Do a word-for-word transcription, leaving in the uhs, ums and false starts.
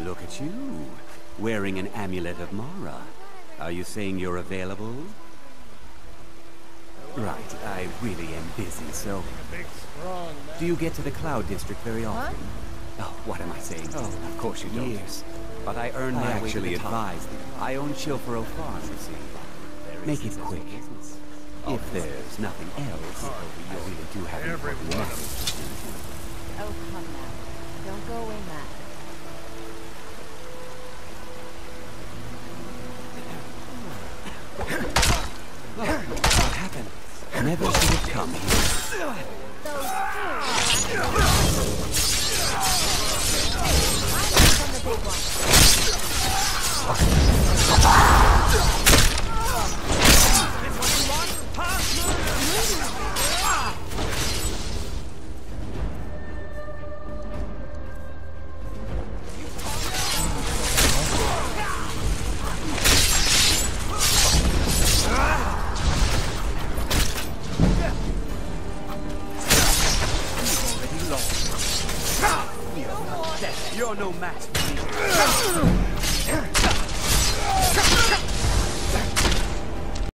Look at you, wearing an amulet of Mara. Are you saying you're available? Right, I really am busy, so... Do you get to the Cloud District very often? Huh? Oh, what am I saying? Oh, of course you don't. Years. But I earn my I way actually to the advise them. I own Javyroo Farm, you see. Make it quick. If there's nothing else, I really do have an important message. Oh, come now. Don't go away mad. What happened? Never should have come here. Those two. I'm the big one. You're no match for me.